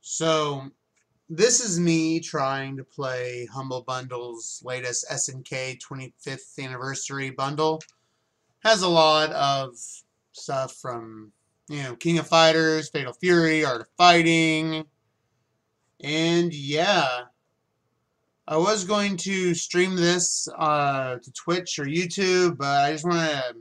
So, this is me trying to play Humble Bundle's latest SNK 25th anniversary bundle. Has a lot of stuff from, King of Fighters, Fatal Fury, Art of Fighting, and yeah. I was going to stream this to Twitch or YouTube, but I just want to,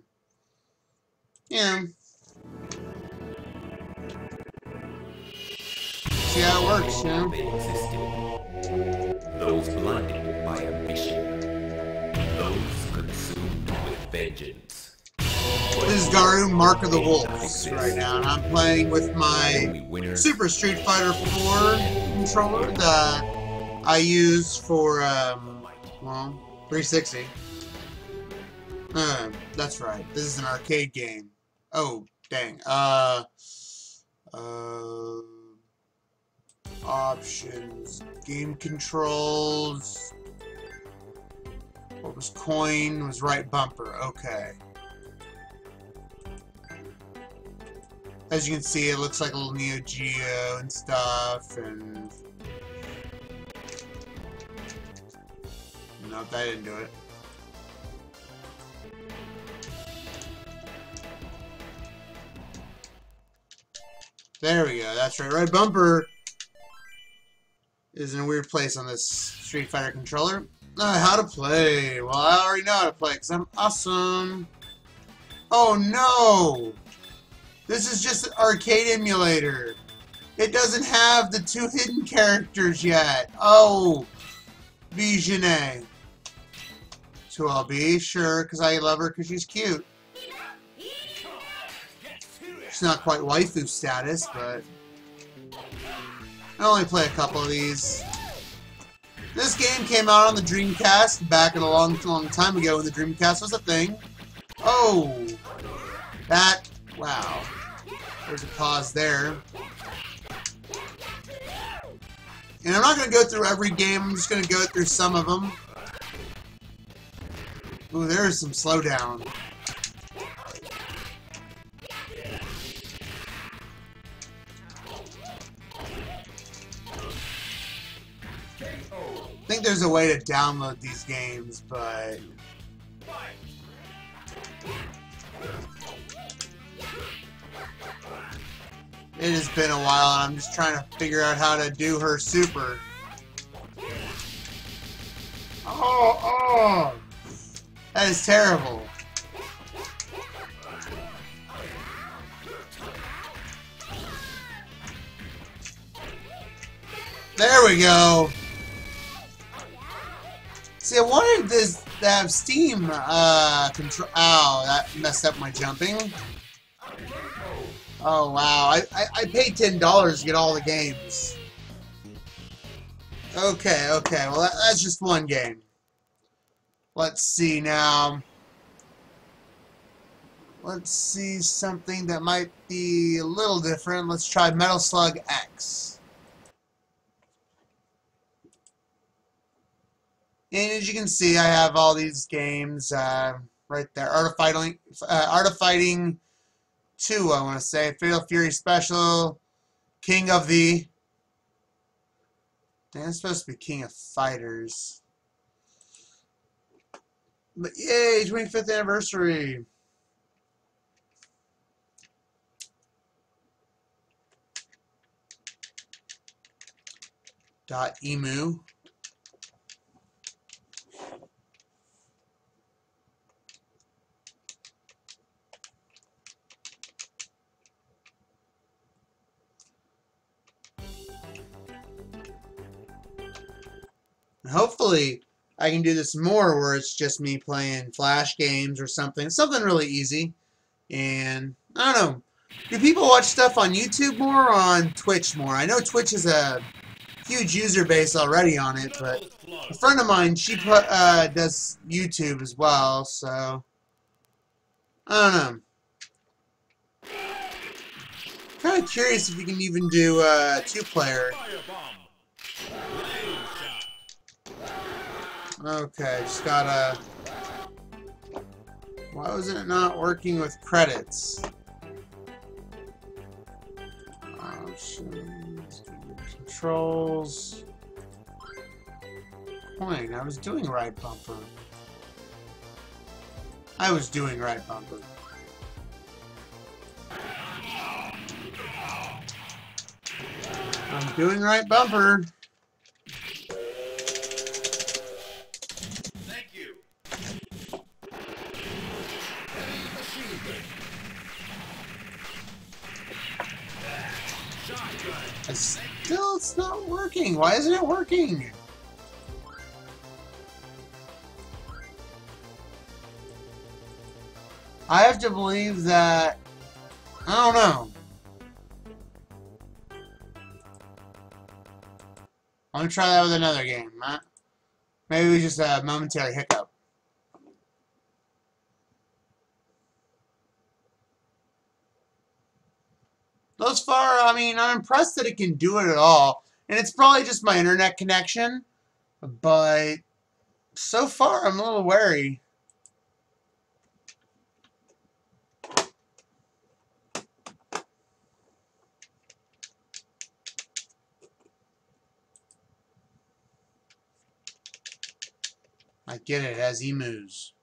see how it works, Those blinded by ambition, those consumed with vengeance. This is Garu, Mark of the Wolves, right now, and I'm playing with my Super Street Fighter 4 controller that I use for, 360. That's right, this is an arcade game. Oh, dang. Options, game controls. What was coin? Was right bumper. Okay. As you can see, it looks like a little Neo Geo and stuff, and nope, that didn't do it. There we go. That's right. Right bumper is in a weird place on this Street Fighter controller. How to play? Well, I already know how to play because I'm awesome. Oh no! This is just an arcade emulator. It doesn't have the two hidden characters yet. Oh, Bijane. So I'll be sure because I love her because she's cute. She's not quite waifu status, but I only play a couple of these. This game came out on the Dreamcast back a long time ago when the Dreamcast was a thing. Oh, wow. There's a pause there. And I'm not going to go through every game, I'm just going to go through some of them. Ooh, there's some slowdown. I think there's a way to download these games, but it has been a while and I'm just trying to figure out how to do her super. Oh! That is terrible. There we go. See, I wanted this to have Steam control. Ow, that messed up my jumping. Oh wow, I paid $10 to get all the games. Okay, well that's just one game. Let's see now. Let's see something that might be a little different. Let's try Metal Slug X. And as you can see, I have all these games right there. Art of Fighting 2, I want to say. Fatal Fury Special. King of the... Dang, it's supposed to be King of Fighters. But yay, 25th anniversary. .emu. Hopefully, I can do this more where it's just me playing Flash games or something. Something really easy. And, I don't know. Do people watch stuff on YouTube more or on Twitch more? I know Twitch is a huge user base already on it, but a friend of mine, she does YouTube as well, so... I don't know. Kind of curious if you can even do two-player. Okay, just gotta... Why was it not working with credits? Options, controls. Point. I was doing right bumper. I was doing right bumper. I'm doing right bumper. Thank you. Still, it's not working. Why isn't it working? I have to believe that... I don't know. I'm gonna try that with another game. Maybe it was just a momentary hiccup. Thus far, I mean, I'm impressed that it can do it at all. And it's probably just my internet connection. But so far, I'm a little wary. I get it, as emus.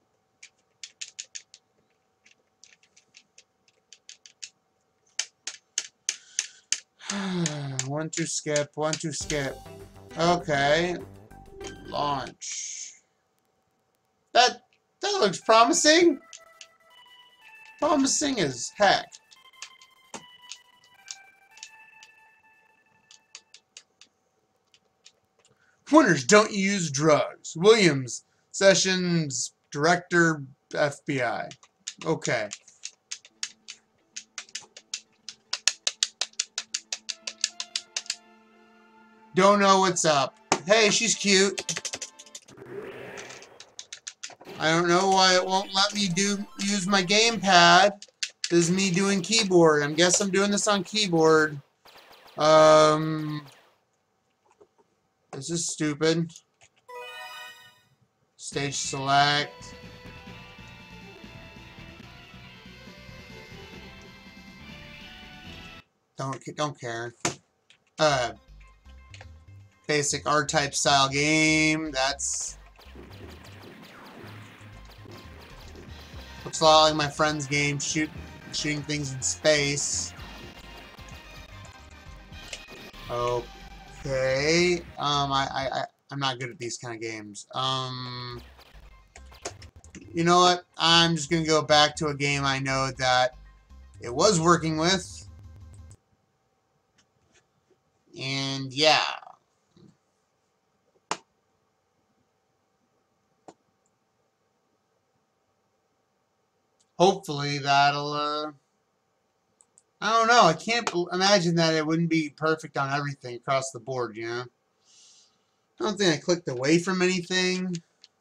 One to skip, one to skip. Okay. Launch. That looks promising. Promising as heck. Winners don't use drugs. Williams, Sessions, Director, FBI. Okay. Don't know what's up. Hey, she's cute. I don't know why it won't let me use my gamepad. This is me doing keyboard. I guess I'm doing this on keyboard. This is stupid. Stage select. Don't care. Basic R-type style game. That's looks a lot like my friend's game, shooting things in space. Okay. I'm not good at these kind of games. You know what? I'm just gonna go back to a game I know that it was working with. And yeah. Hopefully that'll, I don't know. I can't imagine that it wouldn't be perfect on everything across the board, you know? I don't think I clicked away from anything.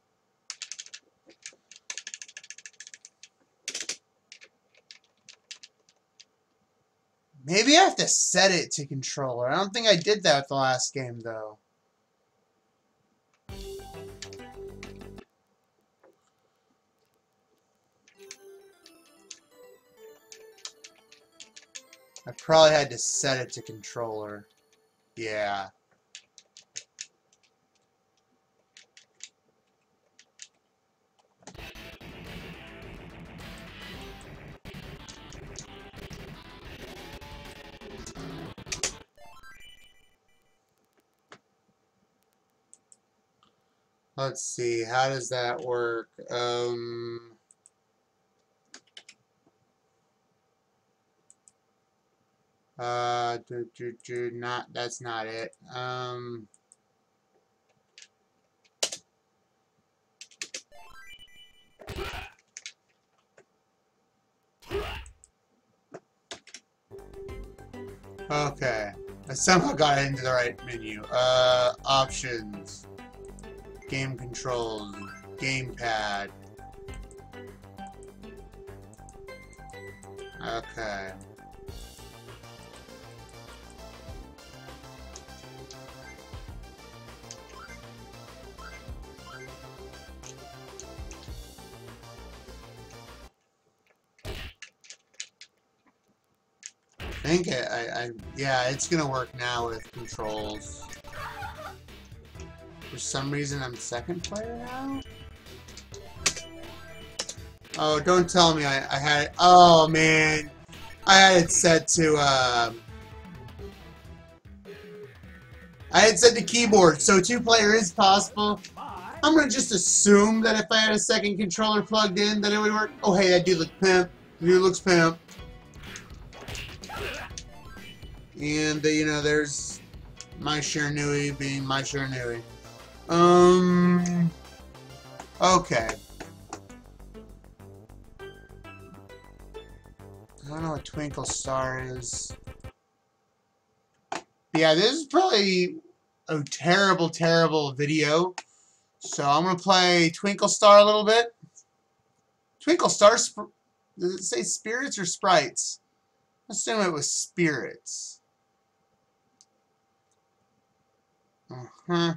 Maybe I have to set it to controller. I don't think I did that with the last game, though. I probably had to set it to controller. Yeah. Let's see, how does that work? That's not it. Okay. I somehow got into the right menu. Options. Game controls. Gamepad. Okay. think yeah, it's gonna work now with controls. For some reason, I'm second player now? Oh, don't tell me I had it. Oh, man. I had it set to, I had it set to keyboard, so two-player is possible. I'm gonna just assume that if I had a second controller plugged in, that it would work. Oh, hey, that dude looks pimp. The dude looks pimp. And, you know, there's my Shiranui being my Shiranui. Okay. I don't know what Twinkle Star is. Yeah, this is probably a terrible, terrible video. So I'm going to play Twinkle Star a little bit. Twinkle Star, does it say spirits or sprites? I assume it was spirits. And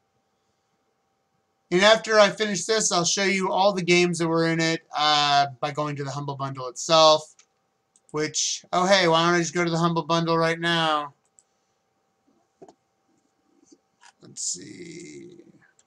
after I finish this, I'll show you all the games that were in it by going to the Humble Bundle itself. Which, oh hey, why don't I just go to the Humble Bundle right now? Let's see.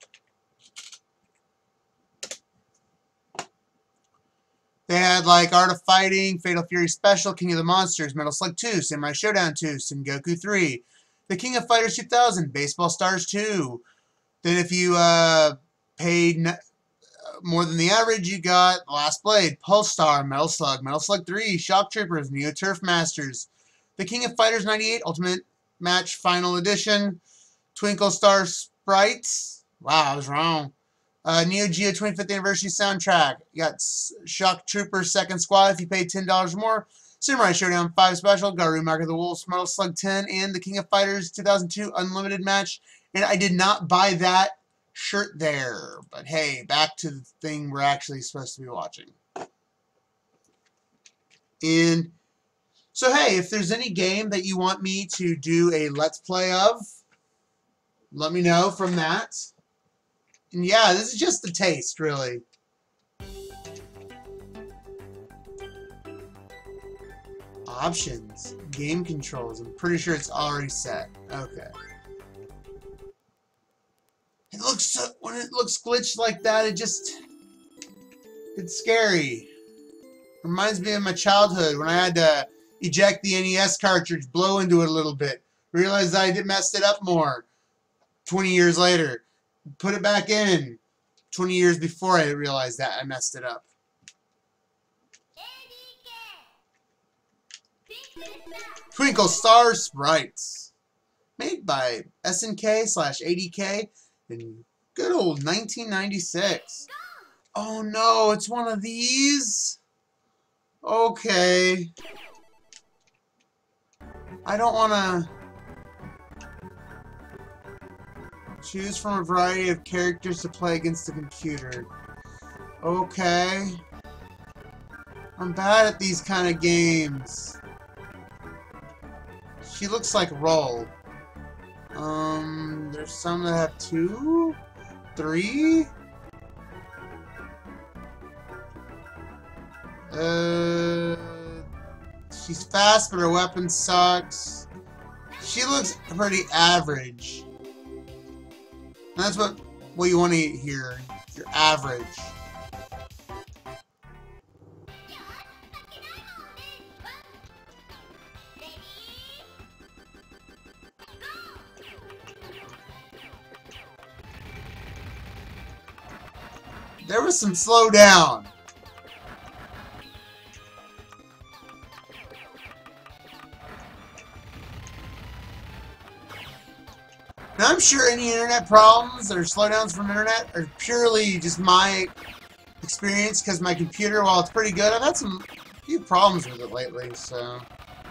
They had like Art of Fighting, Fatal Fury Special, King of the Monsters, Metal Slug 2, Samurai Showdown 2, Sengoku 3, The King of Fighters 2000, Baseball Stars 2. Then if you paid more than the average, you got The Last Blade, Pulse Star, Metal Slug 3, Shock Troopers, Neo Turf Masters, The King of Fighters 98, Ultimate Match Final Edition, Twinkle Star Sprites. Wow, I was wrong. Neo Geo 25th Anniversary Soundtrack. You got Shock Troopers Second Squad if you pay $10 or more. Samurai Showdown 5 Special, Garu Mark of the Wolves, Metal Slug 10, and The King of Fighters 2002 Unlimited Match. And I did not buy that shirt there. But hey, back to the thing we're actually supposed to be watching. And so hey, if there's any game that you want me to do a Let's Play of, let me know from that. And yeah, this is just a taste, really. Options. Game controls. I'm pretty sure it's already set. Okay. It looks so, when it looks glitched like that, it's scary. Reminds me of my childhood when I had to eject the NES cartridge, blow into it a little bit, realize I messed it up more 20 years later. Put it back in 20 years before I realized that I messed it up. Twinkle Star Sprites. Made by SNK/ADK in good old 1996. Oh no, it's one of these? Okay. I don't want to choose from a variety of characters to play against the computer. Okay. I'm bad at these kind of games. She looks like Roll. There's some that have 2? 3? She's fast, but her weapon sucks. She looks pretty average. And that's what you want to hear. You're average. There was some slowdown. Now I'm sure any internet problems or slowdowns from internet are purely just my experience because my computer, while it's pretty good, I've had a few problems with it lately, so.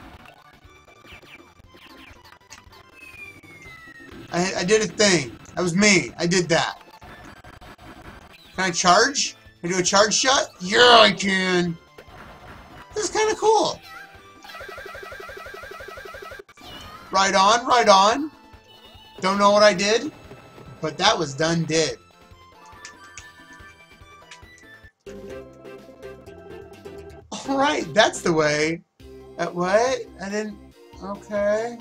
I did a thing. That was me. I did that. Can I charge? Can I do a charge shot? Yeah, I can. This is kind of cool. Right on, right on. Don't know what I did, but that was done did. Alright, that's the way. What? I didn't... Okay.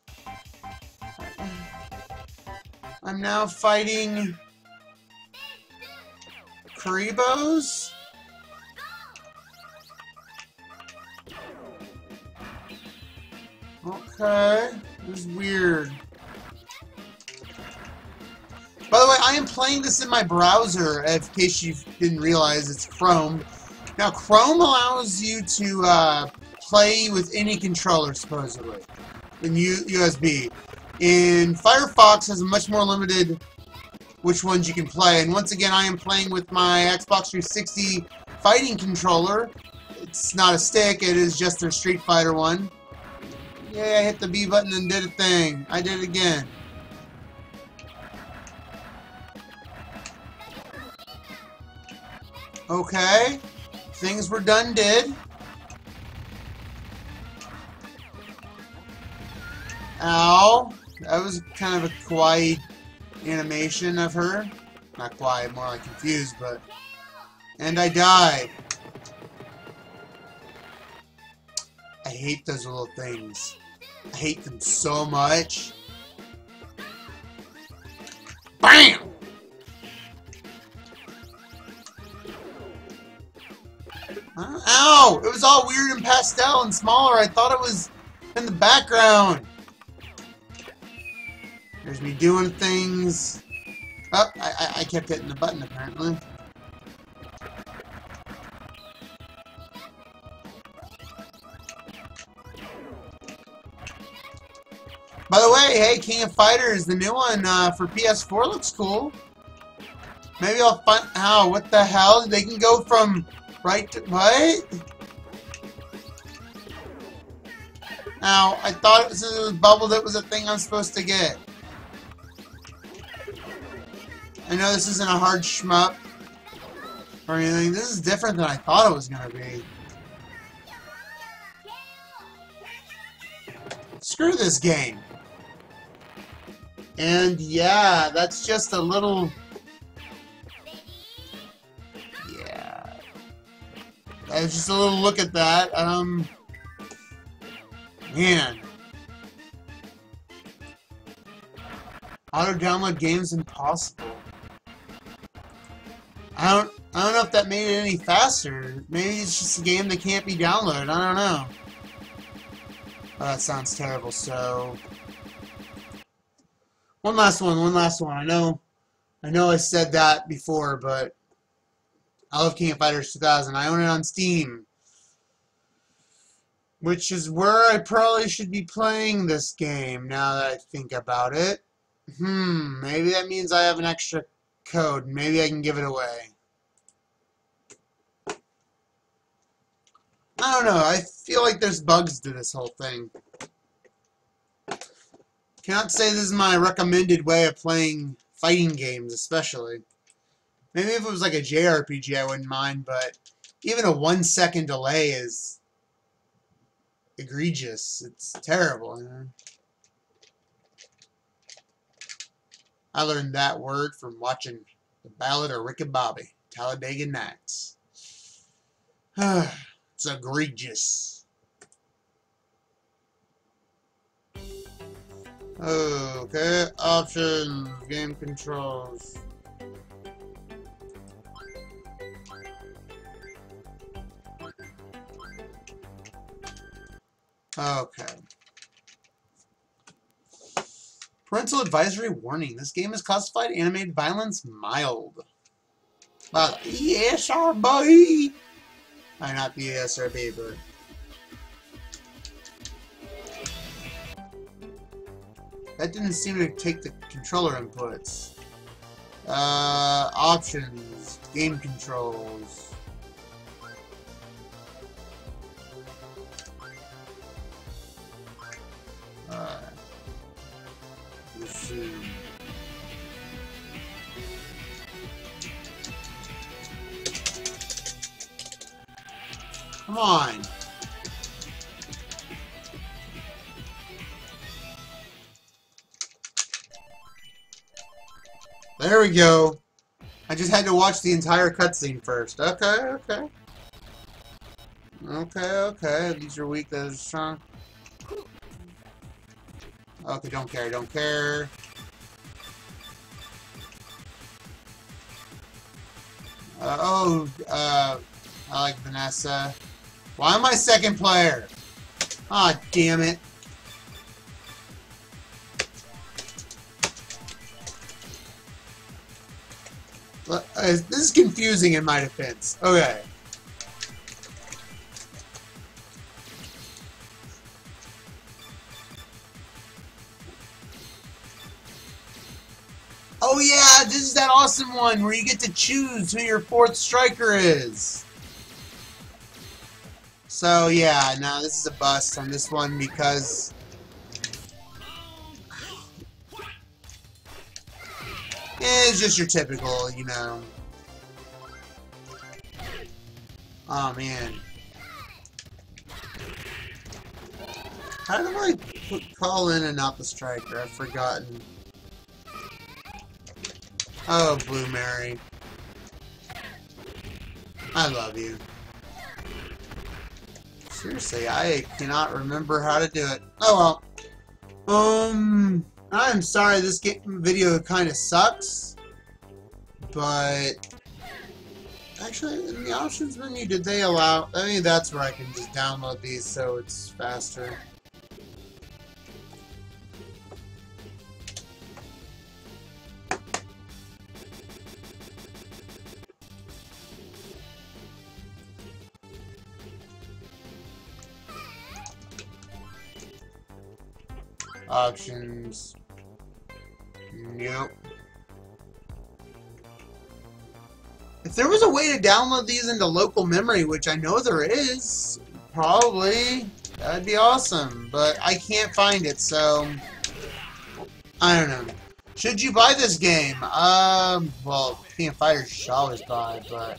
I'm now fighting... Karibos? Okay. This is weird. By the way, I am playing this in my browser, in case you didn't realize it's Chrome. Now, Chrome allows you to play with any controller, supposedly, in USB. And Firefox has a much more limited which ones you can play. And once again, I am playing with my Xbox 360 fighting controller. It's not a stick, it is just their Street Fighter one. Yeah, I hit the B button and did a thing. I did it again. Okay. Things were did. Ow. That was kind of a kawaii animation of her. Not kawaii, more like confused, but... And I died. I hate those little things. I hate them so much. BAM! Ow! It was all weird and pastel and smaller. I thought it was in the background. There's me doing things. Oh, I kept hitting the button apparently. By the way, hey, King of Fighters, the new one for PS4 looks cool. Maybe I'll find... Ow, what the hell? They can go from right to... What? Ow, I thought since it was bubbled it was a thing I'm supposed to get. I know this isn't a hard shmup or anything. This is different than I thought it was going to be. Screw this game. And yeah, that's just a little... Yeah. That was just a little look at that. Man. Auto-download games impossible. I don't know if that made it any faster. Maybe it's just a game that can't be downloaded. I don't know. Oh, that sounds terrible. So, one last one. I know I said that before, but I love King of Fighters 2000. I own it on Steam, which is where I probably should be playing this game now that I think about it. Maybe that means I have an extra code. Maybe I can give it away. I don't know. I feel like there's bugs to this whole thing. Cannot say this is my recommended way of playing fighting games, especially. Maybe if it was like a JRPG, I wouldn't mind, but even a 1 second delay is egregious. It's terrible, you know? I learned that word from watching The Ballad of Ricky Bobby, Talladega Nights. It's egregious. Okay, options, game controls. Okay. Parental advisory warning. This game is classified animated violence mild. Well, ESRB. Not the ESRB, but... That didn't seem to take the controller inputs. Options. Game controls. Let's see. Come on. There we go. I just had to watch the entire cutscene first. Okay, okay. Okay. These are weak, those are strong. Okay, don't care. I like Vanessa. Why am I second player? Ah, damn it. This is confusing in my defense. Okay. Oh yeah, this is that awesome one where you get to choose who your fourth striker is. So yeah, no, this is a bust on this one because it's just your typical, you know. Oh man. How do I call in and not the striker? I've forgotten. Oh, Blue Mary. I love you. Seriously, I cannot remember how to do it. Oh well. I'm sorry this video kind of sucks. But actually, in the options menu, did they allow... I mean, that's where I can just download these so it's faster. Options. Nope. If there was a way to download these into local memory, which I know there is, probably, that'd be awesome. But I can't find it, so I don't know. Should you buy this game? Well, King of Fighters you should always buy, but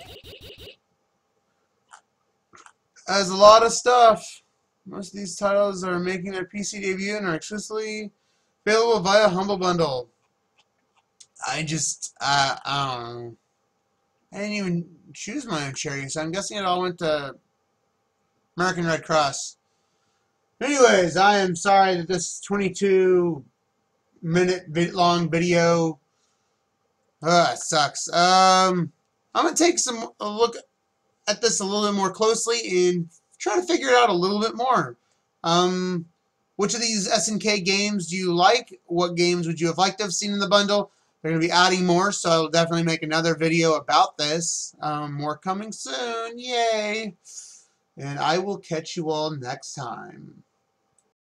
has a lot of stuff. Most of these titles are making their PC debut and are exclusively available via Humble Bundle. I don't know. I didn't even choose my own charity, so I'm guessing it all went to American Red Cross. Anyways, I am sorry that this 22-minute long video sucks. I'm gonna take a look at this a little bit more closely and try to figure it out a little bit more. Which of these SNK games do you like? What games would you have liked to have seen in the bundle? They're going to be adding more, so I'll definitely make another video about this. More coming soon. Yay! And I will catch you all next time.